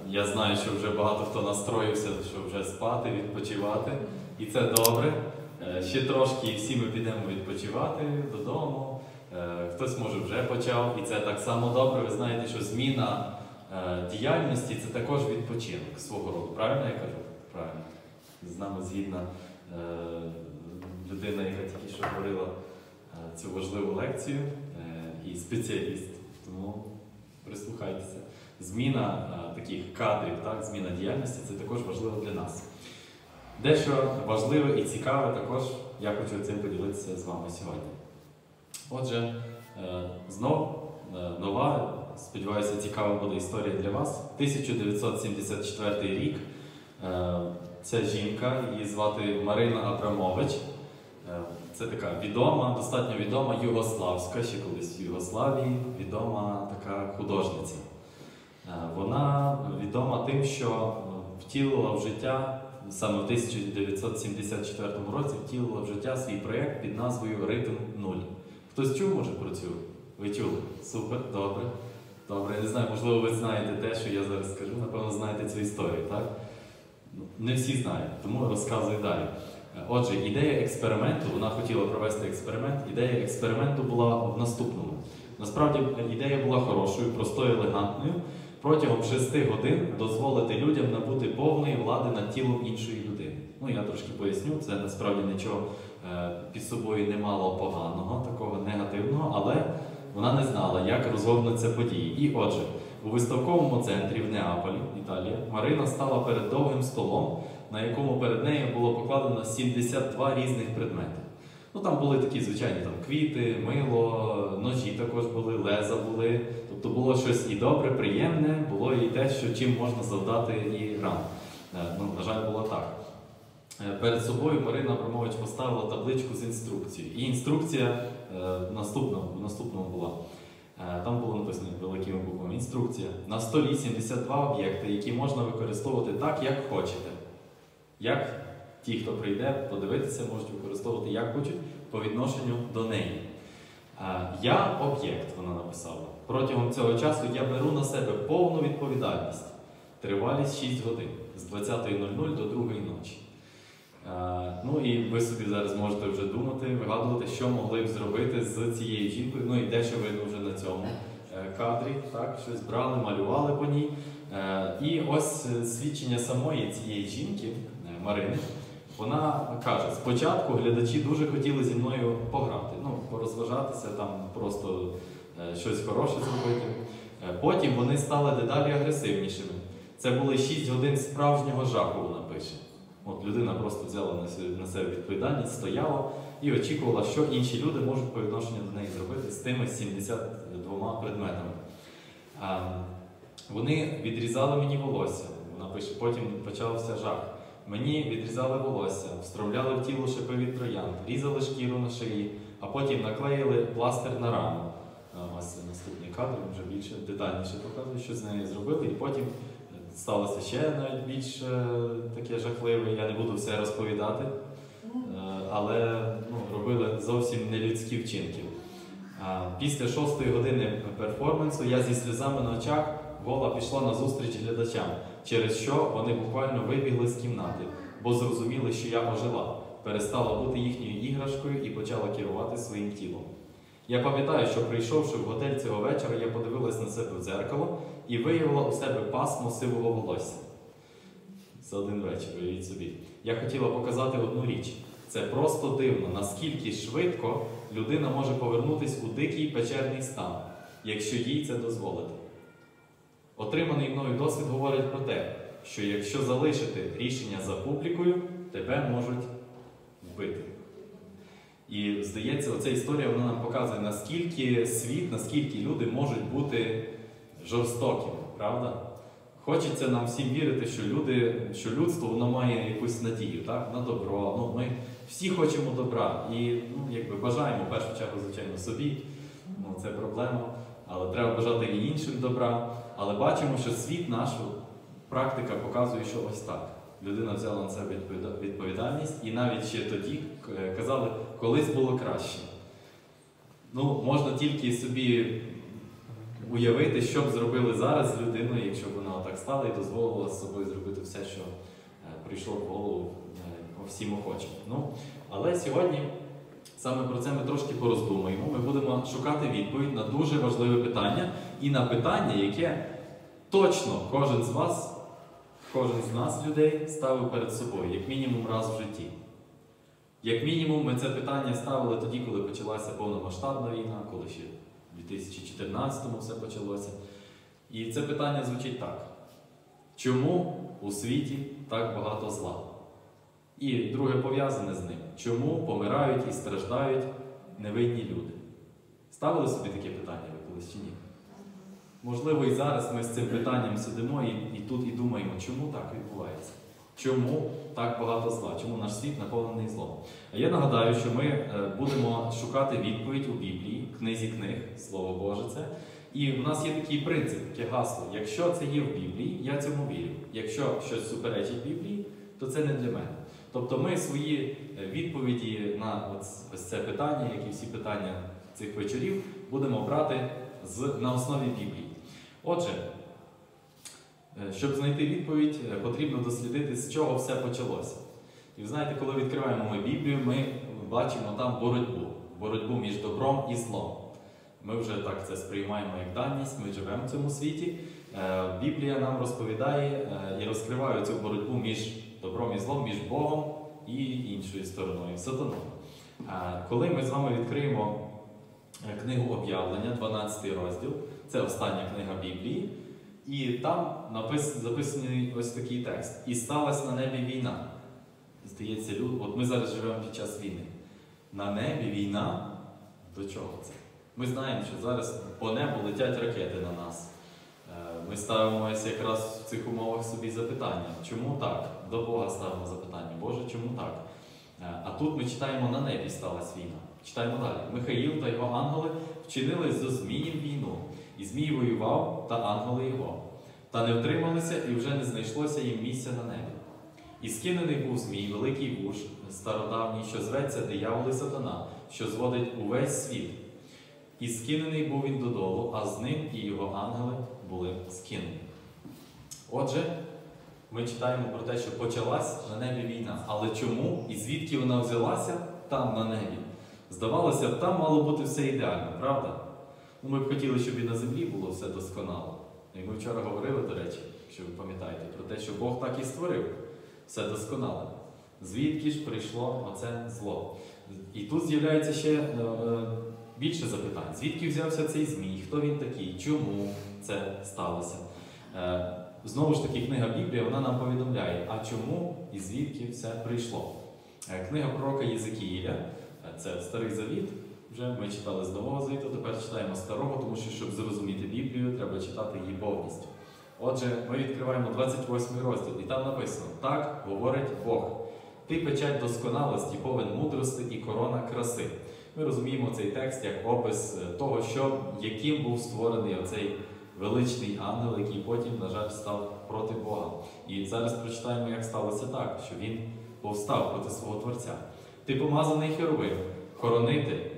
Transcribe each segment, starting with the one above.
Я знаю, що вже багато хто настроївся, що вже спати, відпочивати. І це добре. Ще трошки і всі ми підемо відпочивати додому. Хтось, може, вже почав, і це так само добре. Ви знаєте, що зміна діяльності – це також відпочинок свого роду. Правильно я кажу? Правильно. З нами згідна людина, яка тільки що говорила цю важливу лекцію, і спеціаліст. Тому прислухайтеся. Зміна таких кадрів, так, зміна діяльності – це також важливо для нас. Дещо важливе і цікаве також я хочу цим поділитися з вами сьогодні. Отже, знов нова, сподіваюся, цікава буде історія для вас. 1974 рік. Ця жінка, її звати Марина Абрамович. Це така відома, достатньо відома югославська, ще колись в Югославії, відома така художниця. Вона відома тим, що втілила в життя, саме в 1974 році, втілила в життя свій проєкт під назвою «Ритм 0». Хтось чув, може, про цю? Ви чули? Супер, добре. Добре, я не знаю, можливо, ви знаєте те, що я зараз скажу, напевно, знаєте цю історію, так? Не всі знають, тому розказую далі. Отже, ідея експерименту, вона хотіла провести експеримент, ідея експерименту була в наступному. Насправді, ідея була хорошою, простою, елегантною. Протягом 6 годин дозволити людям набути повної влади над тілом іншої людини. Ну, я трошки поясню, це насправді нічого під собою не мало поганого, такого негативного, але вона не знала, як розгорнуться події. І отже, у виставковому центрі в Неаполі, Італія, Марина стала перед довгим столом, на якому перед нею було покладено 72 різних предмети. Ну, там були такі звичайні квіти, мило, ножі також були, леза були. Тобто було щось і добре, приємне, було і те, що чим можна завдати і ран. Ну, на жаль, було так. Перед собою Марина Абрамович поставила табличку з інструкцією. І інструкція в наступному була. Там було написано великими буквами інструкція. На столі 72 об'єкти, які можна використовувати так, як хочете. Як ті, хто прийде подивитися, можуть використовувати як хочуть по відношенню до неї. Я об'єкт, вона написала. Протягом цього часу я беру на себе повну відповідальність. Тривалість 6 годин. З 20:00 до 2:00 ночі. Ну і ви собі зараз можете вже думати, вигадувати, що могли б зробити з цією жінкою. Ну і дещо видно вже на цьому кадрі. Так, щось брали, малювали по ній. І ось свідчення самої цієї жінки, Марини. Вона каже, спочатку глядачі дуже хотіли зі мною пограти, ну, порозважатися, там просто щось хороше зробити. Потім вони стали дедалі агресивнішими. Це були 6 годин справжнього жаху, вона пише. От людина просто взяла на себе відповідальність, стояла і очікувала, що інші люди можуть по відношенню до неї зробити з тими 72 предметами. Вони відрізали мені волосся, вона пише, потім почався жах. Мені відрізали волосся, встромляли в тіло шипи від троянд, різали шкіру на шиї, а потім наклеїли пластир на рану. Ось це наступний кадр, вже більше детальніше показує, що з нею зробили. І потім сталося ще навіть більш таке жахливе, я не буду все розповідати, але робили зовсім нелюдські вчинки. Після 6-ї години перформансу я зі сльозами на очах гола пішла на зустріч глядачам, через що вони буквально вибігли з кімнати, бо зрозуміли, що я ожила, перестала бути їхньою іграшкою і почала керувати своїм тілом. Я пам'ятаю, що прийшовши в готель цього вечора, я подивилась на себе в дзеркало і виявила у себе пасмо сивого волосся. За один вечір, уявіть собі. Я хотіла показати одну річ. Це просто дивно, наскільки швидко людина може повернутися у дикий печерний стан, якщо їй це дозволити. Отриманий мною досвід говорить про те, що якщо залишити рішення за публікою, тебе можуть вбити. І, здається, оця історія вона нам показує, наскільки світ, наскільки люди можуть бути жорстокими, правда? Хочеться нам всім вірити, що людство воно має якусь надію, так? На добро. Ми всі хочемо добра і бажаємо, в першу чергу, звичайно, собі. Це проблема. Але треба бажати і іншим добра. Але бачимо, що світ нашу практика показує, що ось так. Людина взяла на себе відповідальність і навіть ще тоді казали, колись було краще. Можна тільки собі уявити, що б зробили зараз з людиною, якщо б вона отак стала і дозволила з собою зробити все, що прийшло в голову всім охочим. Але сьогодні саме про це ми трошки пороздумаємо. Ми будемо шукати відповідь на дуже важливе питання і на питання, яке точно кожен з вас, кожен з нас, людей, ставив перед собою, як мінімум раз в житті. Як мінімум ми це питання ставили тоді, коли почалася повномасштабна війна, коли ще в 2014-му все почалося. І це питання звучить так. Чому у світі так багато зла? І друге пов'язане з ним. Чому помирають і страждають невинні люди? Ставили собі таке питання ви колись чи ні? Можливо, і зараз ми з цим питанням сидимо і тут і думаємо, чому так відбувається? Чому так багато зла? Чому наш світ наповнений злом? А я нагадаю, що ми будемо шукати відповідь у Біблії, книзі книг, Слово Боже це. І в нас є такий принцип, таке гасло. Якщо це є в Біблії, я цьому вірю. Якщо щось суперечить Біблії, то це не для мене. Тобто ми свої відповіді на ось це питання, як і всі питання цих вечорів, будемо брати на основі Біблії. Отже, щоб знайти відповідь, потрібно дослідити, з чого все почалося. І ви знаєте, коли відкриваємо ми Біблію, ми бачимо там боротьбу. Боротьбу між добром і злом. Ми вже так це сприймаємо як даність, ми живемо в цьому світі. Біблія нам розповідає і розкриває цю боротьбу між добром і злом, між Богом і іншою стороною, сатаною. Коли ми з вами відкриємо книгу Об'явлення, 12 розділ, це остання книга Біблії, і там записаний ось такий текст. «І сталася на небі війна». Здається, от ми зараз живемо під час війни. На небі війна? До чого це? Ми знаємо, що зараз по небу летять ракети на нас. Ми ставимо якраз в цих умовах собі запитання. Чому так? До Бога ставимо запитання. Боже, чому так? А тут ми читаємо, на небі сталася війна. Читаємо далі. Михаїл та його ангели вчинили зо Змієм війну. І Змій воював, та ангели його. Та не втрималися, і вже не знайшлося їм місця на небі. І скинений був Змій, великий вуж, стародавній, що зветься диявол і сатана, що зводить увесь світ. І скинений був він додолу, а з ним і його ангели були скинені. Отже, ми читаємо про те, що почалась на небі війна. Але чому і звідки вона взялася там, на небі? Здавалося б, там мало бути все ідеально, правда? Ми б хотіли, щоб і на землі було все досконало. І ми вчора говорили, до речі, якщо ви пам'ятаєте, про те, що Бог так і створив все досконале. Звідки ж прийшло оце зло? І тут з'являється ще більше запитань. Звідки взявся цей Змій? Хто він такий? Чому це сталося? Знову ж таки, книга Біблія, вона нам повідомляє, а чому і звідки все прийшло. Книга пророка Єзекіїля, це Старий Завіт, вже ми читали з Нового Завіту, тепер читаємо Старого, тому що, щоб зрозуміти Біблію, треба читати її повністю. Отже, ми відкриваємо 28 розділ, і там написано: «Так говорить Бог, ти печать досконалості, повен мудрости і корона краси». Ми розуміємо цей текст як опис того, яким був створений оцей величний ангел, який потім, на жаль, став проти Бога. І зараз прочитаємо, як сталося так, що він повстав проти свого Творця. «Ти помазаний херовим, хоронити,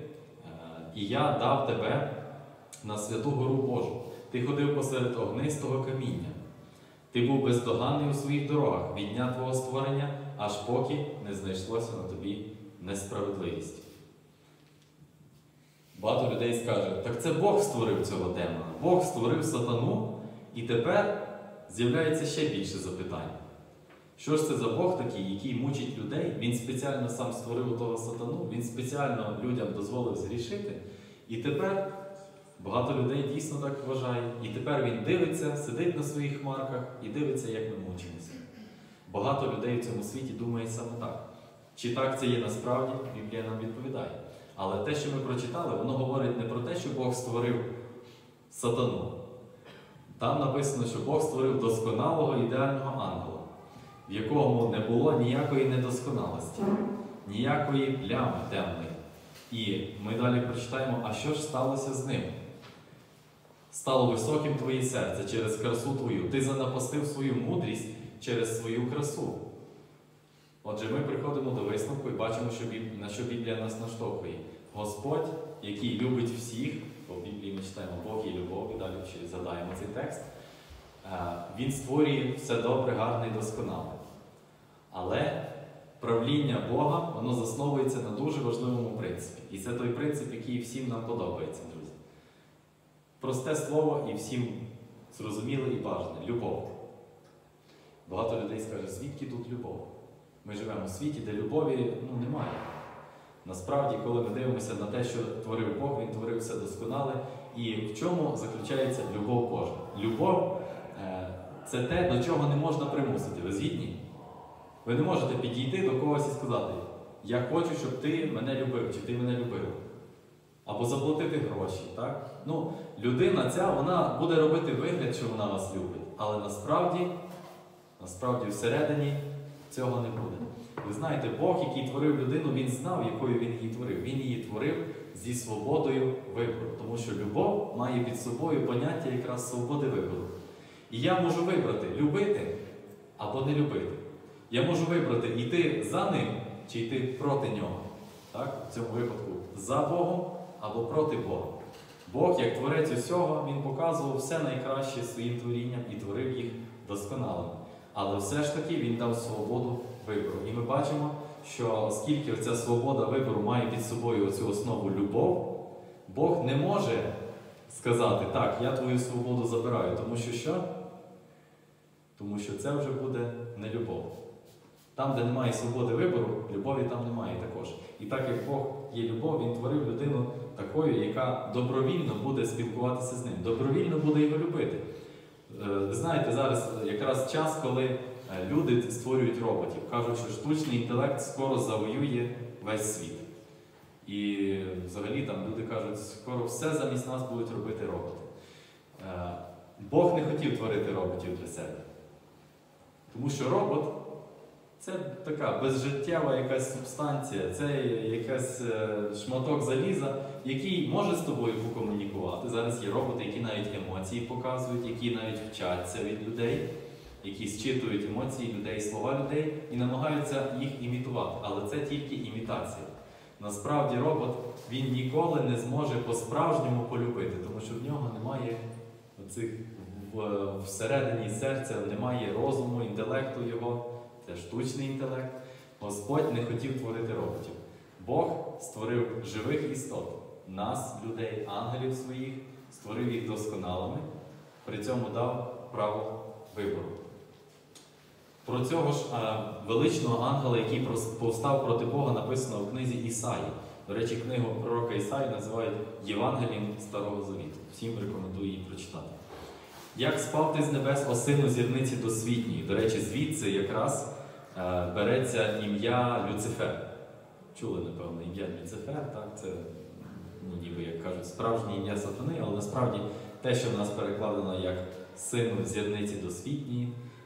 і я дав тебе на святу гору Божу. Ти ходив посеред огнистого каміння. Ти був бездоганний у своїх дорогах від дня твого створення, аж поки не знайшлося на тобі несправедливість». Багато людей скаже, так це Бог створив цього демона, Бог створив сатану, і тепер з'являється ще більше запитань. Що ж це за Бог такий, який мучить людей? Він спеціально сам створив того сатану, він спеціально людям дозволив згрішити. І тепер багато людей дійсно так вважає. І тепер він дивиться, сидить на своїх хмарках і дивиться, як ми мучимося. Багато людей в цьому світі думає саме так. Чи так це є насправді? Біблія нам відповідає. Але те, що ми прочитали, воно говорить не про те, що Бог створив сатану. Там написано, що Бог створив досконалого ідеального ангела, в якому не було ніякої недосконалості, ніякої плями темної. І ми далі прочитаємо, а що ж сталося з ним? «Стало високим твоє серце через красу твою, ти занапастив свою мудрість через свою красу». Отже, ми приходимо до висновку і бачимо, на що Біблія нас наштовхує. Господь, який любить всіх, по Біблії ми читаємо Бог є любов, і далі ще згадаємо цей текст. Він створює все добре, гарне і досконале. Але правління Бога, воно засновується на дуже важливому принципі. І це той принцип, який всім нам подобається, друзі. Просте слово і всім зрозуміле і бажане – любов. Багато людей скаже, звідки тут любов? Ми живемо в світі, де любові немає. Насправді, коли ми дивимося на те, що творив Бог, Він творив все досконале. І в чому заключається любов Божа? Любов – це те, до чого не можна примусити. Ви згідні? Ви не можете підійти до когось і сказати, я хочу, щоб ти мене любив, чи ти мене любив. Або заплатити гроші. Так? Людина ця, вона буде робити вигляд, що вона вас любить. Але насправді всередині цього не буде. Ви знаєте, Бог, який творив людину, Він знав, якою Він її творив. Він її творив зі свободою вибору. Тому що любов має під собою поняття якраз свободи вибору. І я можу вибрати, любити або не любити. Я можу вибрати, йти за ним чи йти проти нього. Так? В цьому випадку за Богом або проти Бога. Бог, як творець усього, Він показував все найкраще своїм творінням і творив їх досконалими. Але все ж таки Він дав свободу вибору. І ми бачимо, що оскільки ця свобода вибору має під собою оцю основу любов, Бог не може сказати, так, я твою свободу забираю, тому що що? Тому що це вже буде не любов. Там, де немає свободи вибору, любові там немає також. І так як Бог є любов, Він творив людину такою, яка добровільно буде спілкуватися з ним, добровільно буде його любити. Ви знаєте, зараз якраз час, коли люди створюють роботів. Кажуть, що штучний інтелект скоро завоює весь світ. І взагалі там люди кажуть, скоро все замість нас будуть робити роботи. Бог не хотів творити роботів для себе. Тому що робот – це така безжиттєва якась субстанція, це якийсь шматок заліза, який може з тобою покомунікувати. Зараз є роботи, які навіть емоції показують, які навіть вчаться від людей, які зчитують емоції людей, слова людей і намагаються їх імітувати. Але це тільки імітація. Насправді робот, він ніколи не зможе по-справжньому полюбити, тому що в нього немає оцих всередині серця, немає розуму, інтелекту його. Це штучний інтелект. Господь не хотів творити роботів. Бог створив живих істот, нас, людей, ангелів своїх, створив їх досконалими, при цьому дав право вибору. Про цього ж величного ангела, який повстав проти Бога, написано в книзі Ісаї. До речі, книгу пророка Ісаї називають Євангелієм Старого Завіту. Всім рекомендую її прочитати. Як спав ти з небес, о сину зірниці досвітньої. До речі, звідси якраз береться ім'я Люцифер. Чули, напевно, ім'я Люцифер, так? Це, ніби, як кажуть, справжнє ім'я сатани, але насправді те, що в нас перекладено як сину зірниці досвітньої,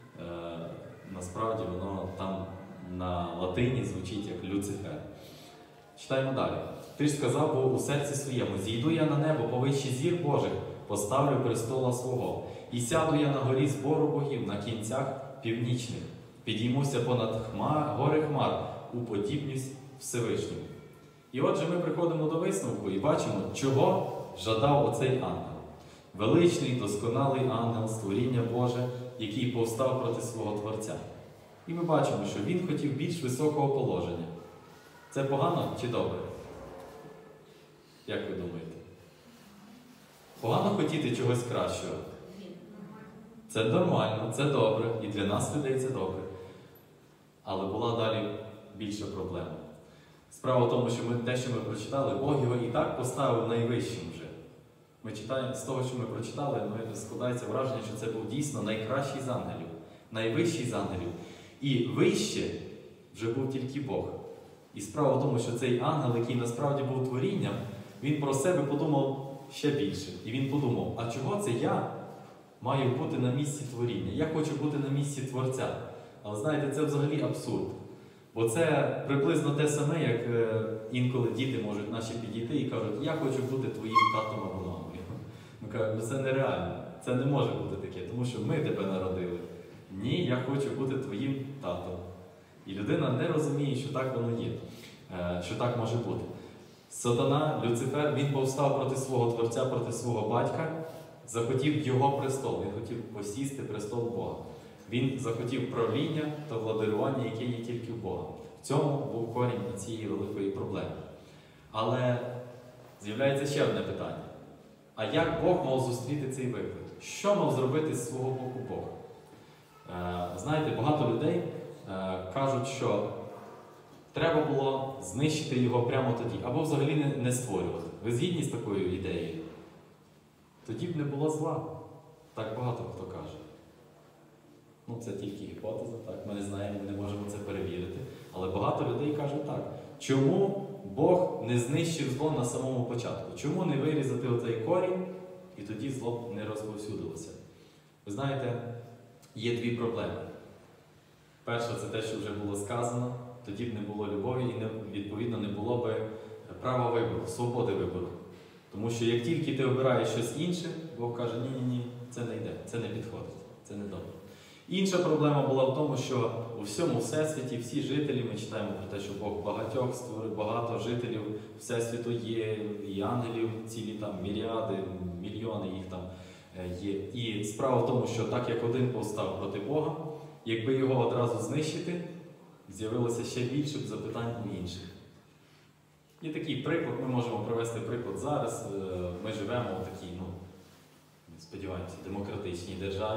насправді воно там на латині звучить як Люцифер. Читаємо далі. Ти ж сказав, бо у серці своєму, зійду я на небо повище зір Божих, поставлю престола свого, і сяду я на горі збору богів, на кінцях північних. Підіймуся понад гори хмар, уподібнюсь Всевишньому. І отже, ми приходимо до висновку і бачимо, чого жадав оцей ангел. Величний, досконалий ангел, створіння Боже, який повстав проти свого Творця. І ми бачимо, що він хотів більш високого положення. Це погано чи добре? Як ви думаєте? Погано хотіти чогось кращого? Це нормально, це добре, і для нас, людей, це добре. Але була далі більша проблема. Справа в тому, що те, що ми прочитали, Бог його і так поставив найвищим вже. Ми читаємо, з того, що ми прочитали, складається враження, що це був дійсно найкращий з ангелів, найвищий з ангелів. І вище вже був тільки Бог. І справа в тому, що цей ангел, який насправді був творінням, він про себе подумав ще більше. І він подумав, а чого це я маю бути на місці творіння? Я хочу бути на місці Творця. Але знаєте, це взагалі абсурд. Бо це приблизно те саме, як інколи діти можуть наші підійти і кажуть, я хочу бути твоїм татом або мамою. Ми кажемо, це нереально, це не може бути таке, тому що ми тебе народили. Ні, я хочу бути твоїм татом. І людина не розуміє, що так воно є, що так може бути. Сатана, Люцифер, він повстав проти свого Творця, проти свого батька, захотів його престол, він хотів посісти престол Бога. Він захотів правління та владарювання, яке є тільки в Бога. В цьому був корінь цієї великої проблеми. Але з'являється ще одне питання. А як Бог мав зустріти цей виклик? Що мав зробити з свого боку Бог? Знаєте, багато людей кажуть, що треба було знищити його прямо тоді, або взагалі не створювати. Ви згідні з такою ідеєю? Тоді б не було зла. Так багато хто каже. Ну, це тільки гіпотеза, так? Ми не знаємо, ми не можемо це перевірити. Але багато людей кажуть так. Чому Бог не знищив зло на самому початку? Чому не вирізати оцей корінь, і тоді зло б не розповсюдилося? Ви знаєте, є дві проблеми. Перша – це те, що вже було сказано. Тоді б не було любові і, відповідно, не було б права вибору, свободи вибору. Тому що як тільки ти обираєш щось інше, Бог каже, ні, це не йде, це не підходить, це не добре. Інша проблема була в тому, що у всьому Всесвіті всі жителі, ми читаємо про те, що Бог багатьох створив, багато жителів Всесвіту є, і ангелів цілі там міріади, мільйони їх там є. І справа в тому, що так як один повстав проти Бога, якби його одразу знищити, з'явилося ще більше б запитань у інших. І такий приклад, ми можемо привести приклад зараз. Ми живемо в такій, сподіваємося, демократичній державі.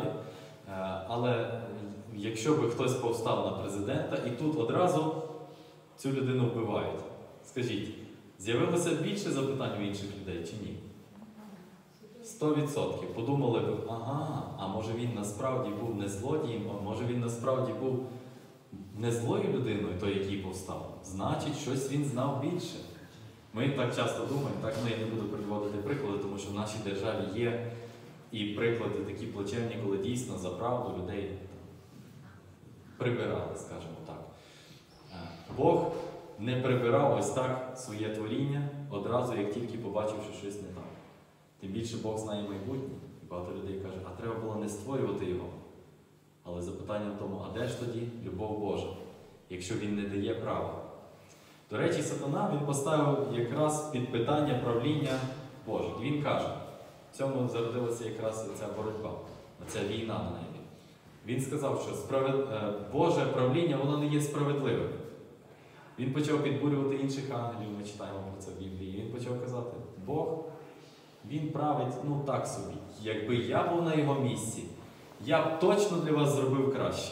Але якщо би хтось повстав на президента і тут одразу цю людину вбивають, скажіть, з'явилося більше запитань у інших людей чи ні? 100%. Подумали б, а може він насправді був не злодієм, а може він насправді був не злою людиною, той, який повстав. Значить, щось він знав більше. Ми так часто думаємо, так, я не буду приводити приклади, тому що в нашій державі є і приклади такі плачевні, коли дійсно за правду людей прибирали, скажімо так. Бог не прибирав ось так своє творіння одразу, як тільки побачив, що щось не так. Тим більше Бог знає майбутнє. І багато людей каже, а треба було не створювати його. Але запитання в тому, а де ж тоді любов Божа, якщо він не дає права? До речі, Сатана він поставив якраз під питання правління Боже. І він каже, в цьому зародилася якраз ця боротьба, ця війна на небі. Він сказав, що Боже правління, воно не є справедливим. Він почав підбурювати інших ангелів, ми читаємо про це в Біблії. Він почав казати, Бог, він править, так собі. Якби я був на його місці, я б точно для вас зробив краще.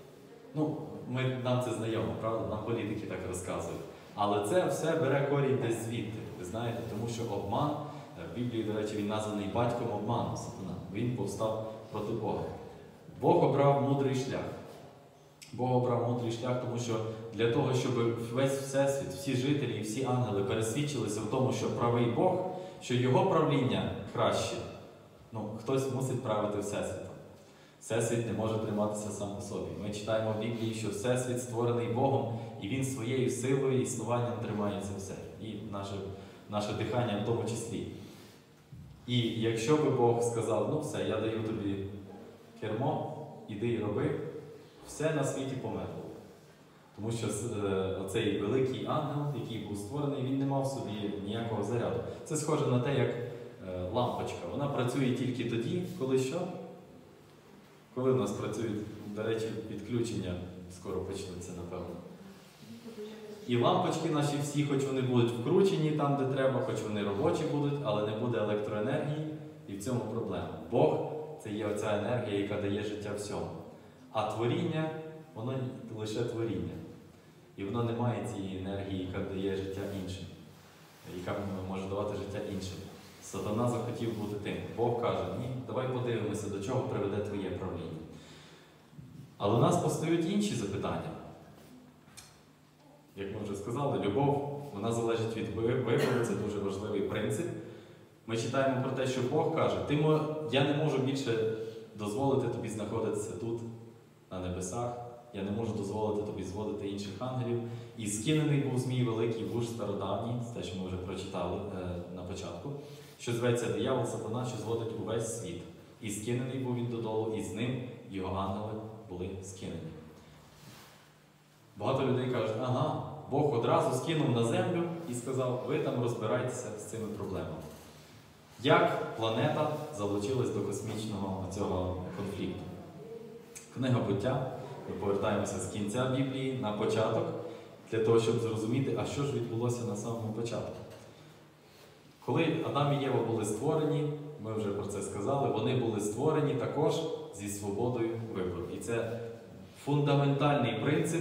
Нам це знайомо, правда? Нам політики так розказують. Але це все бере корінь десь звідти, ви знаєте, тому що обман, в Біблії, до речі, він названий батьком обману, Сатана. Він повстав проти Бога. Бог обрав мудрий шлях. Бог обрав мудрий шлях, тому що для того, щоб весь Всесвіт, всі жителі і всі ангели пересвідчилися в тому, що правий Бог, що його правління краще, хтось мусить правити Всесвітом. Всесвіт не може триматися сам по собі. Ми читаємо в Біблії, що Всесвіт створений Богом, і Він своєю силою і існуванням тримає це все. І наше дихання в тому числі. І якщо би Бог сказав, все, я даю тобі кермо, іди і роби, все на світі померло. Тому що оцей великий ангел, який був створений, він не мав в собі ніякого заряду. Це схоже на те, як лампочка. Вона працює тільки тоді, коли що? Коли в нас працюють, до речі, підключення, скоро почнуться, напевно. І лампочки наші всі, хоч вони будуть вкручені там, де треба, хоч вони робочі будуть, але не буде електроенергії, і в цьому проблема. Бог – це є оця енергія, яка дає життя всьому. А творіння, воно лише творіння. І воно не має цієї енергії, яка дає життя іншим, яка може давати життя іншим. Сатана захотів бути тим. Бог каже, ні, давай подивимося, до чого приведе твоє правління. Але у нас постають інші запитання. Як ми вже сказали, любов, вона залежить від вибору, це дуже важливий принцип. Ми читаємо про те, що Бог каже, я не можу більше дозволити тобі знаходитися тут, на небесах, я не можу дозволити тобі зводити інших ангелів. І скинений був змій великий, вуж стародавній, те, що ми вже прочитали на початку, що зветься диявол, Сатана, що зводить увесь світ. І скинений був він додолу, і з ним його ангели були скинені. Багато людей кажуть, ага, Бог одразу скинув на землю і сказав, ви там розбирайтеся з цими проблемами. Як планета залучилась до космічного цього конфлікту? Книга «Буття», ми повертаємося з кінця Біблії на початок, для того, щоб зрозуміти, а що ж відбулося на самому початку. Коли Адам і Єва були створені, ми вже про це сказали, вони були створені також зі свободою вибору. І це фундаментальний принцип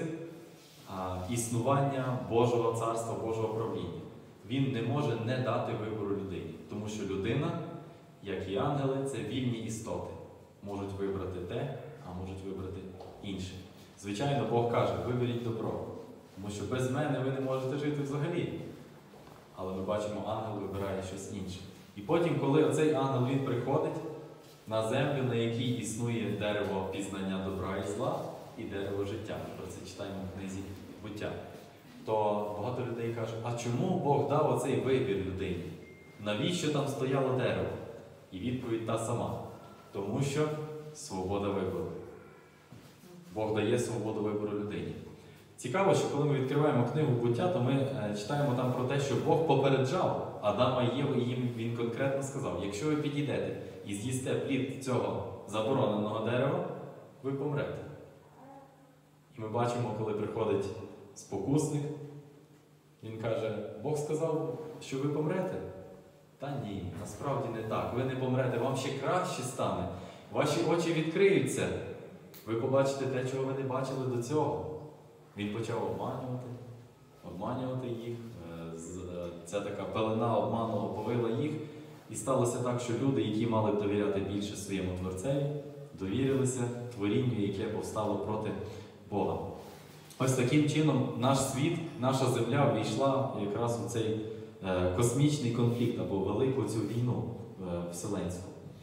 існування Божого царства, Божого правління. Він не може не дати вибору людині, тому що людина, як і ангели, це вільні істоти. Можуть вибрати те, а можуть вибрати інше. Звичайно, Бог каже, виберіть добро, тому що без мене ви не можете жити взагалі. Але ми бачимо, ангел вибирає щось інше. І потім, коли оцей ангел, він приходить на землю, на якій існує дерево пізнання добра і зла, і дерево життя. Ми про це читаємо в книзі «Буття». То багато людей кажуть, а чому Бог дав оцей вибір людині? Навіщо там стояло дерево? І відповідь та сама. Тому що свобода вибору. Бог дає свободу вибору людині. Цікаво, що коли ми відкриваємо книгу «Буття», то ми читаємо там про те, що Бог попереджав Адама і Єву, і їм він конкретно сказав, якщо ви підійдете і з'їсте плід цього забороненого дерева, ви помрете. І ми бачимо, коли приходить спокусник, він каже, Бог сказав, що ви помрете? Та ні, насправді не так. Ви не помрете, вам ще краще стане. Ваші очі відкриються. Ви побачите те, чого ви не бачили до цього. Він почав обманювати їх. Ця така пелена обману оповила їх. І сталося так, що люди, які мали б довіряти більше своєму Творцеві, довірилися творінню, яке повстало проти Бога. Ось таким чином наш світ, наша земля ввійшла якраз у цей космічний конфлікт або велику цю війну вселенську.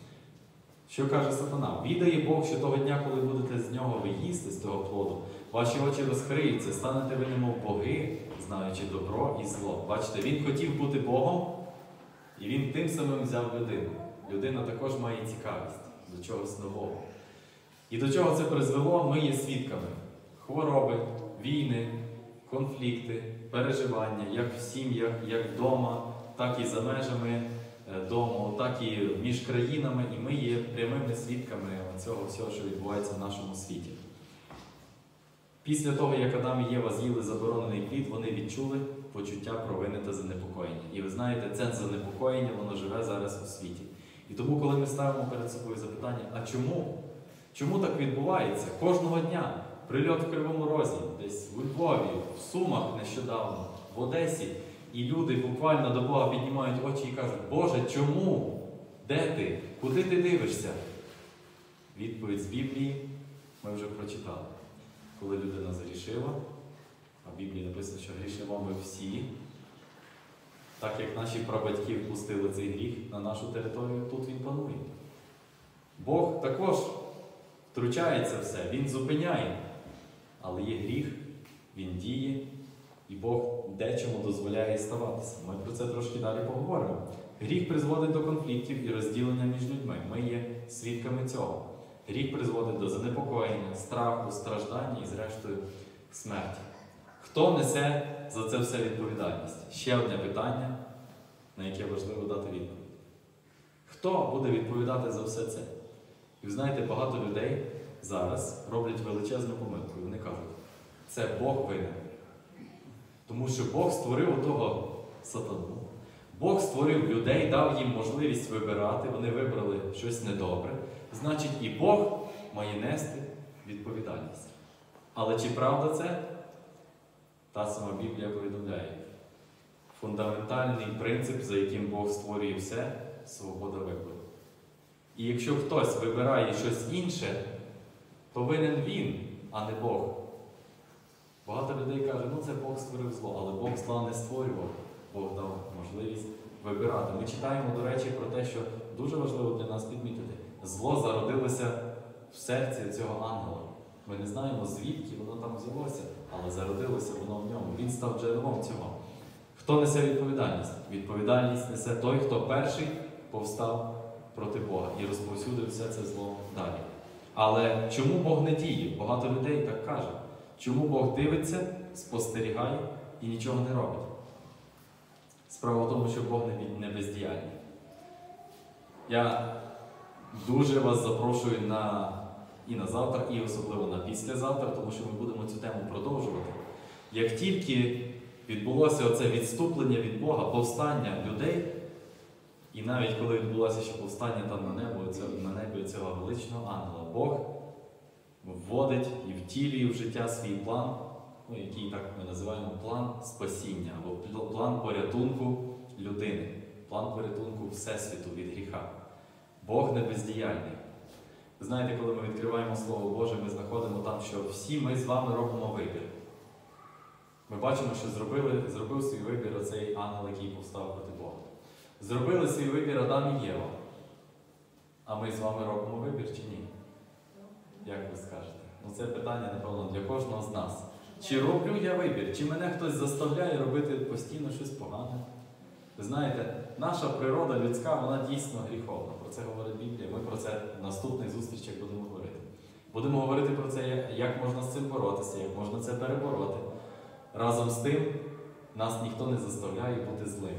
Що каже сатана? Відає Бог, що того дня, коли будете з нього ви їсти, з того плоду, ваші очі розкриються, станете ви немов боги, знаючи добро і зло. Бачите, він хотів бути Богом, і він тим самим взяв людину. Людина також має цікавість до чогось нового. І до чого це призвело, ми є свідками. Хвороби, війни, конфлікти, переживання, як в сім'ях, як вдома, так і за межами дому, так і між країнами, і ми є прямими свідками цього всього, що відбувається в нашому світі. Після того, як Адам і Єва з'їли заборонений плід, вони відчули почуття провини та занепокоєння. І ви знаєте, це занепокоєння, воно живе зараз у світі. І тому, коли ми ставимо перед собою запитання, а чому? Чому так відбувається? Кожного дня прильот в Кривому Розі, десь у Львові, в Сумах нещодавно, в Одесі. І люди буквально до Бога піднімають очі і кажуть, Боже, чому? Де ти? Куди ти дивишся? Відповідь з Біблії ми вже прочитали. Коли людина згрішила, а в Біблії написано, що грішимо ми всі, так як наші прабатьки впустили цей гріх на нашу територію, тут він панує. Бог також втручається в все, Він зупиняє. Але є гріх, він діє, і Бог дечому дозволяє ставатися. Ми про це трошки далі поговоримо. Гріх призводить до конфліктів і розділення між людьми. Ми є свідками цього. Гріх призводить до занепокоєння, страху, страждання і, зрештою, смерті. Хто несе за це все відповідальність? Ще одне питання, на яке важливо дати відповідь. Хто буде відповідати за все це? І ви знаєте, багато людей зараз роблять величезну помилку. І вони кажуть, це Бог винен. Тому що Бог створив отого сатану. Бог створив людей, дав їм можливість вибирати, вони вибрали щось недобре. Значить, і Бог має нести відповідальність. Але чи правда це? Та сама Біблія повідомляє. Фундаментальний принцип, за яким Бог створює все – свобода вибору. І якщо хтось вибирає щось інше, то винен він, а не Бог. Багато людей каже, ну це Бог створив зло, але Бог зла не створював. Бог дав можливість вибирати. Ми читаємо, до речі, про те, що дуже важливо для нас підмітити. Зло зародилося в серці цього ангела. Ми не знаємо, звідки воно там взялося, але зародилося воно в ньому. Він став джерелом цього. Хто несе відповідальність? Відповідальність несе той, хто перший повстав проти Бога і розповсюдив все це зло далі. Але чому Бог не діє? Багато людей так каже. Чому Бог дивиться, спостерігає і нічого не робить? Справа в тому, що Бог не бездіяльний. Я дуже вас запрошую і на завтра, і особливо на післязавтра, тому що ми будемо цю тему продовжувати. Як тільки відбулося оце відступлення від Бога, повстання людей, і навіть коли відбулося ще повстання там на небі цього величного ангела, Бог вводить і втілює в життя свій план, який так ми називаємо план спасіння, або план порятунку людини, план порятунку Всесвіту від гріха. Бог не бездіяльний. Ви знаєте, коли ми відкриваємо Слово Боже, ми знаходимо там, що всі ми з вами робимо вибір. Ми бачимо, що зробив свій вибір оцей ангел, який повстав проти Бога. Зробили свій вибір Адам і Єва. А ми з вами робимо вибір чи ні? Як ви скажете? Це питання, напевно, для кожного з нас. Чи роблю я вибір? Чи мене хтось заставляє робити постійно щось погане? Ви знаєте, наша природа людська, вона дійсно гріховна. Про це говорить Біблія. Ми про це в наступних зустрічах будемо говорити. Будемо говорити про це, як можна з цим боротися, як можна це перебороти. Разом з тим, нас ніхто не заставляє бути злими.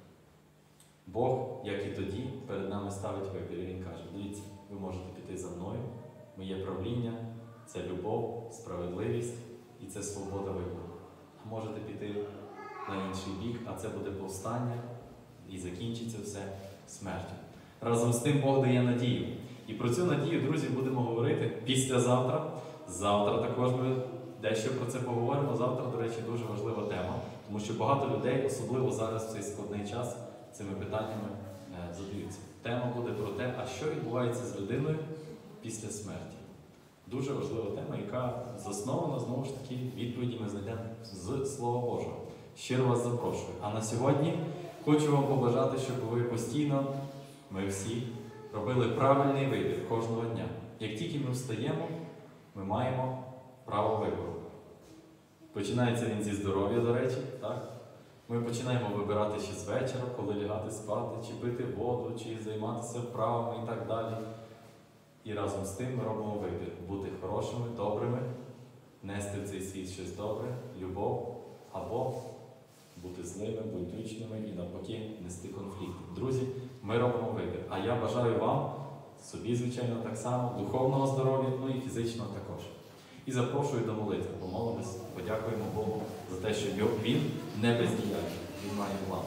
Бог, як і тоді, перед нами ставить вибір. І Він каже, дивіться, ви можете піти за мною, моє правління – це любов, справедливість і це свобода вибору. А можете піти на інший бік, а це буде повстання і закінчиться все смертю. Разом з тим Бог дає надію. І про цю надію, друзі, будемо говорити післязавтра. Завтра також ми дещо про це поговоримо. Завтра, до речі, дуже важлива тема, тому що багато людей, особливо зараз в цей складний час, цими питаннями задаються. Тема буде про те, а що відбувається з людиною після смерті. Дуже важлива тема, яка заснована, знову ж таки, відповіді ми знайдемо з Слова Божого. Щиро вас запрошую. А на сьогодні хочу вам побажати, щоб ви постійно, ми всі, робили правильний вибір кожного дня. Як тільки ми встаємо, ми маємо право вибору. Починається він зі здоров'я, до речі, так? Ми починаємо вибирати ще з вечора, коли лягати спати, чи пити воду, чи займатися вправами і так далі. І разом з тим ми робимо вибір. Бути хорошими, добрими, нести в цей світ щось добре, любов, або бути злими, буйничними і навпаки нести конфлікти. Друзі, ми робимо вибір. А я бажаю вам, собі, звичайно, так само, духовного здоров'я, і фізичного також. І запрошую до молитви. Помолимось, подякуємо Богу за те, що Він не бездіяльний, Він має план.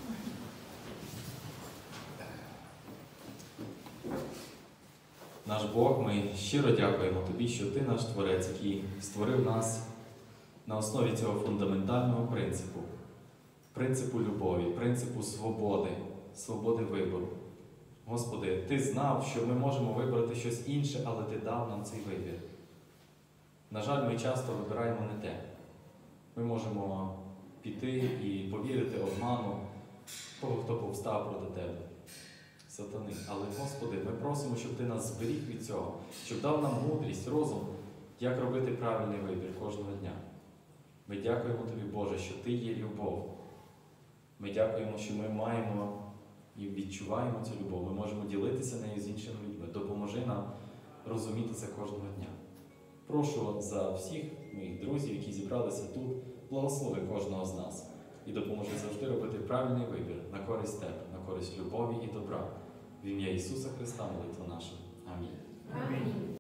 Наш Бог, ми щиро дякуємо Тобі, що Ти наш Творець, який створив нас на основі цього фундаментального принципу любові, принципу свободи вибору. Господи, Ти знав, що ми можемо вибрати щось інше, але Ти дав нам цей вибір. На жаль, ми часто вибираємо не те. Ми можемо піти і повірити обману того, хто повстав проти Тебе, сатани. Але, Господи, ми просимо, щоб Ти нас зберіг від цього, щоб дав нам мудрість, розум, як робити правильний вибір кожного дня. Ми дякуємо Тобі, Боже, що Ти є любов. Ми дякуємо, що ми маємо і відчуваємо цю любов. Ми можемо ділитися нею з іншими людьми. Допоможи нам розуміти це кожного дня. Прошу за всіх моїх друзів, які зібралися тут, благослови кожного з нас і допоможи завжди робити правильний вибір на користь Тебе, на користь любові і добра. В ім'я Ісуса Христа молитва наша. Амінь. Амінь.